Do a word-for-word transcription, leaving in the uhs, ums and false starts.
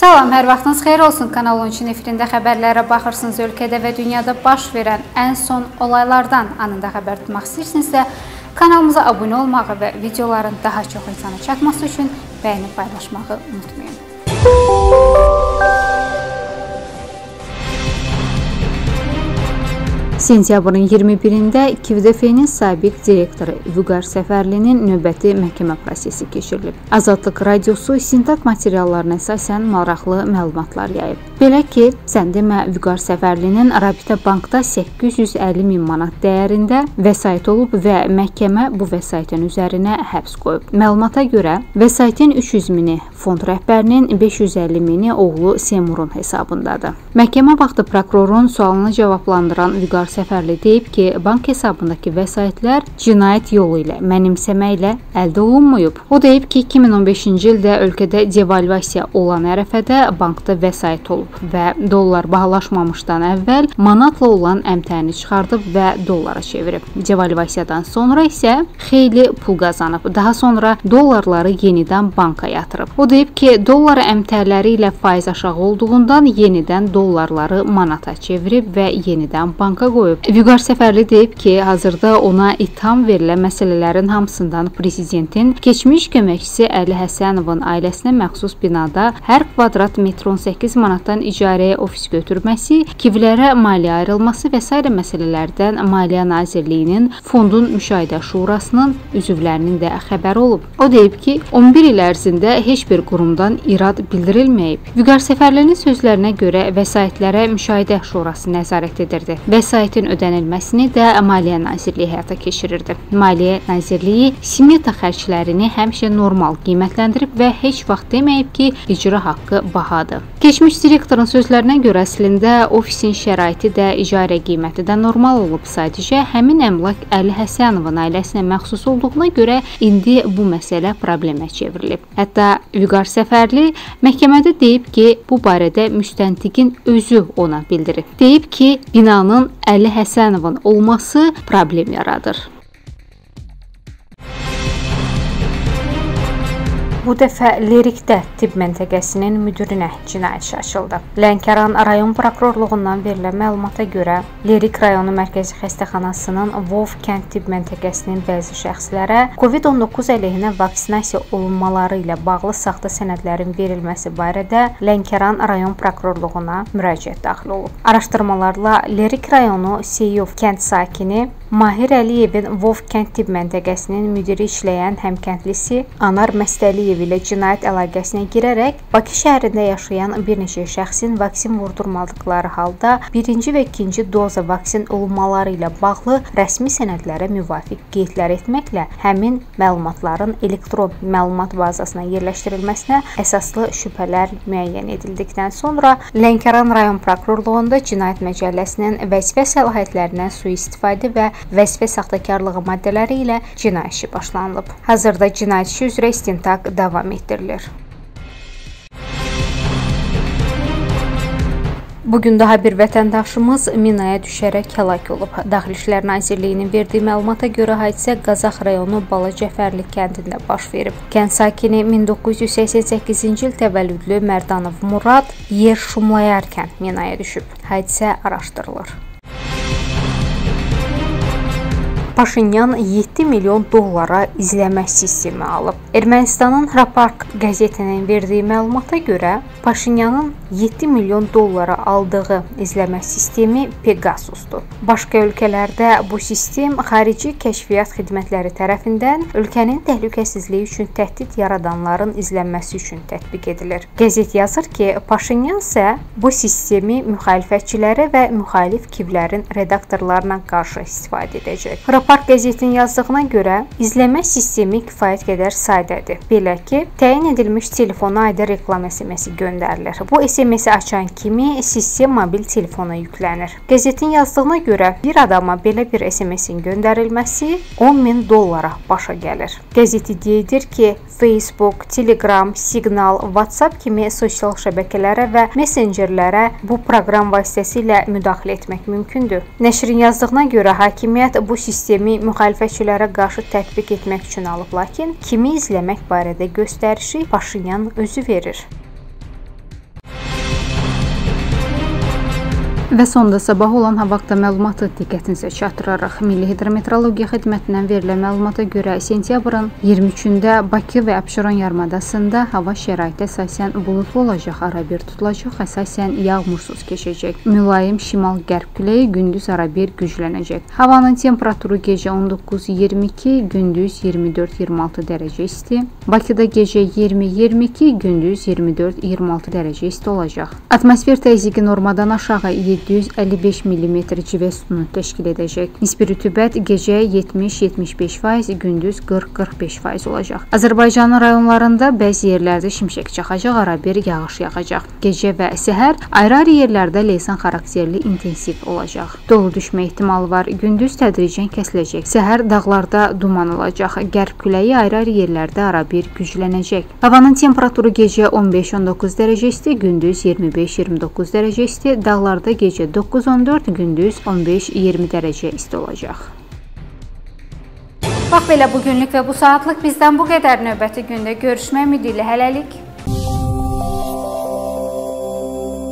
Salam, hər vaxtınız xeyir olsun. Kanal on üçün efirində xəbərlərə baxırsınız. Ölkədə və dünyada baş verən ən son olaylardan anında xəbər tutmaq istəyirsinizsə, kanalımıza abunə olmağı və videoların daha çox insana çatması üçün bəyənib paylaşmağı unutmayın. Sentyabrın iyirmi birində Q D F-nin sabiq direktoru Vüqar Səfərlinin növbəti məhkəmə prosesi keçirilib. Azadlıq radiosu istintaq materiallarına əsasən maraqlı məlumatlar yayıb. Belə ki, sən demə Vüqar Səfərlinin Rabitə bankda səkkiz yüz əlli min manat dəyərində vəsait olub və məhkəmə bu vəsaitin üzərinə həbs qoyub. Məlumata görə, vəsaitin üç yüz mini fond rəhbərinin, beş yüz əlli mini oğlu Seymurun hesabındadır. Məhkəmə vaxtı prokurorun sualını cavablandıran Vüqar Səfərli deyib ki, bank hesabındakı vəsaitlər cinayət yolu ilə, mənimsəməklə əldə olunmayıb. O deyib ki, iki min on beşinci ildə ölkədə devalvasiya olan ərəfədə bankda vəsait olub və dollar bahalaşmamışdan əvvəl manatla olan əmtəyini çıxardıb və dollara çevirib. Devalvasiyadan sonra isə xeyli pul qazanıb. Daha sonra dollarları yenidən banka yatırıb. O deyib ki, dollar əmtələri ilə faiz aşağı olduğundan yenidən dollarları manata çevirib və yenidən banka qoyub. Vüqar Səfərli deyib ki, hazırda ona itham verilən məsələlərin hamısından prezidentin keçmiş köməkçisi Əli Həsənovun ailəsinə məxsus binada hər kvadrat metr on səkkiz manatdan icarəyə ofis götürməsi, kivlərə maliyyə ayrılması və s. məsələlərdən Maliyyə Nazirliyinin Fondun Müşahidə Şurasının üzvlərinin də xəbəri olub. O deyib ki, on bir il ərzində heç bir qurumdan irad bildirilməyib. Vüqar Səfərlinin sözlərinə görə vəsaitlərə Müşahidə Şurası nəzarət edirdi. Vəsaitin ödənilməsini də Maliyyə Nazirliyi həyata keçirirdi. Maliyyə Nazirliyi simeta xərclərini həmişə normal qiymətləndirib və heç vaxt deməyib ki, icra haqqı bahadır. Keçmiş direktorun sözlərinə görə əslində ofisin şəraiti də, icarə qiyməti də normal olub. Sadəcə həmin əmlak Əli Həsənovun ailəsinə məxsus olduğuna görə indi bu məsələ problemə çevrilib. Hətta Vüqar Səfərli məhkəmədə deyib ki, bu barədə müstəntiqin özü ona bildirib. Deyib ki, binanın Əli Həsənovun olması problem yaradır. Bu dəfə Lerikdə tibb məntəqəsinin müdirinə cinayət işi açıldı. Lənkəran rayon prokurorluğundan verilən məlumata görə, Lerik rayonu mərkəzi xəstəxanasının Vov kənd tibb məntəqəsinin bəzi şəxslərə Covid on doqquz əleyhinə vaksinasiya olunmaları ilə bağlı saxta sənədlərin verilməsi barədə Lənkəran rayon prokurorluğuna müraciət daxil olub. Araşdırmalarla Lerik rayonu Seyov kənd sakini Mahir Əliyevin Vov kənd tibb məntəqəsinin müdiri işləyən həmkəndlisi Anar Məstəliyev ilə cinayət əlaqəsinə girərək Bakı şəhərində yaşayan bir neçə şəxsin vaksin vurdurmadıqları halda birinci və ikinci doza vaksin olunmaları ilə bağlı rəsmi sənədlərə müvafiq qeydlər etməklə həmin məlumatların elektron məlumat bazasına yerləşdirilməsinə əsaslı şübhələr müəyyən edildikdən sonra Lənkəran rayon prokurorluğunda cinayət məcəlləsinin vəzifə səlahiyyətlərindən sui-istifadə və vəzifə saxtakarlığı maddələri ilə cinayət işi başlanılıb. Hazırda cinayət işi üzrə istintaq davam etdirilir. Bugün daha bir vətəndaşımız minaya düşərək həlak olub. Daxili İşlər Nazirliyinin verdiyi məlumata görə hadisə Qazax rayonu Balacəfərli kəndində baş verib. Kənd sakini min doqquz yüz səksən səkkizinci il təvəllüdlü Mərdanov Murad yer şumlayarkən minaya düşüb. Hadisə araşdırılır. Paşinyan yeddi milyon dollara izləmə sistemi alıb. Ermənistanın Rapark qəzetinin verdiyi məlumata görə, Paşinyanın yeddi milyon dollara aldığı izləmə sistemi Pegasusdur. Başqa ölkələrdə bu sistem xarici kəşfiyyat xidmətləri tərəfindən ölkənin təhlükəsizliyi üçün təhdid yaradanların izlənməsi üçün tətbiq edilir. Qəzet yazır ki, Paşinyan isə bu sistemi müxalifətçilərə və müxalif kivlərin redaktorlarına qarşı istifadə edəcək. Park qəzetinin yazdığına görə izləmə sistemi kifayət qədər sadədir. Belə ki, təyin edilmiş telefona aid reklam S M S-i göndərilir. Bu S M S-i açan kimi sistem mobil telefona yüklənir. Qəzetin yazdığına görə bir adama belə bir S M S-in göndərilməsi on min dollara başa gəlir. Qəzet iddia edir ki, Facebook, Telegram, Signal, WhatsApp kimi sosial şəbəkələrə və messengerlərə bu proqram vasitəsilə müdaxilə etmək mümkündür. Nəşrin yazdığına görə hakimiyyət bu sistemi sistemi müxalifətçilərə qarşı tətbiq etmək üçün alıb, lakin kimi izləmək barədə göstərişi Paşinyan özü verir. Və sonda sabah olan hava haqqında məlumatı diqqətinizə çatdırarıq. Milli Hidrometeorologiya Xidmətindən verilən məlumata görə sentyabrın iyirmi üçündə Bakı və Abşeron yarımadasında hava şəraiti əsasən buludlu olacaq, arabir tutulacaq, əsasən yağmursuz keçəcək. Mülayim şimal-qərb küləyi gündüz arabir güclənəcək. Havanın temperaturu gecə on doqquz iyirmi iki, gündüz iyirmi dörd iyirmi altı dərəcə isti. Bakıda gecə iyirmi iyirmi iki, gündüz iyirmi dörd iyirmi altı dərəcə isti olacaq. Atmosfer təzyiqi normadan aşağı yeddi yüz əlli beş millimetr civə sütunu təşkil edəcək. Nisbi rütubət gecə yetmiş yetmiş beş faiz, gündüz qırx qırx beş faiz olacaq. Azərbaycanın rayonlarında bəzi yerlərdə şimşək çaxacaq, arabir yağış yağacaq. Gecə və səhər ayrı-ayrı yerlərdə leysan xarakterli intensiv olacaq. Dolu düşmə ehtimalı var. Gündüz tədricən kəsiləcək. Səhər dağlarda duman olacaq. Qərb küləyi ayrı-ayrı yerlərdə arabir güclənəcək. Havanın temperaturu gecə on beş on doqquz dərəcə isti, gündüz iyirmi beş iyirmi doqquz dərəcə isti. Dağlarda gecə doqquz on dörd, gündüz on beş iyirmi dərəcə isti olacaq. Bax belə bugünlük və bu saatlıq bizdən bu qədər. Növbəti gündə görüşmək ümidi ilə hələlik.